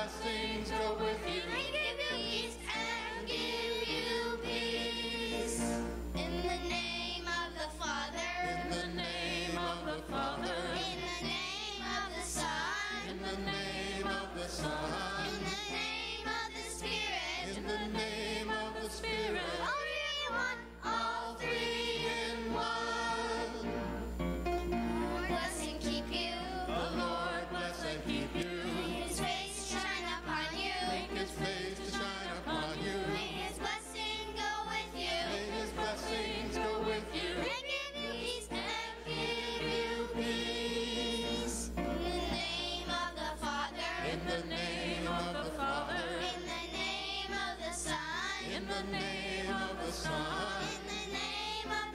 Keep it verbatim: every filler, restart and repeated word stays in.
blessings go with you. I give you peace and give you peace. In the name of the Father. In the name of the Father. In the name of the Son. In the name of the Son. In the name of the Spirit. In the name of the Spirit. All three in one. All three in one. Lord bless and keep you. The Lord bless and keep you. May His face shine upon you. Make His face to shine upon you. May His blessing go with you. May His blessings go with you. And give you peace and give you peace. In the name of the Father. In the name of the Father. In the name of the Son. In the name of the Son. In the name of